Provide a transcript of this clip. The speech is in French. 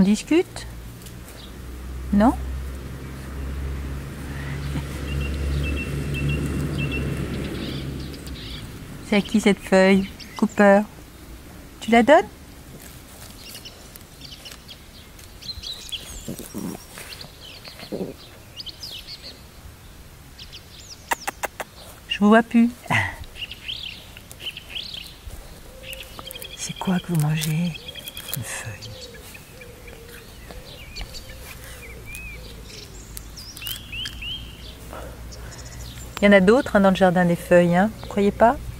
On discute? Non? C'est à qui cette feuille, Cooper? Tu la donnes? Je vous vois plus. C'est quoi que vous mangez? Une feuille. Il y en a d'autres dans le jardin des feuilles, hein, vous croyez pas?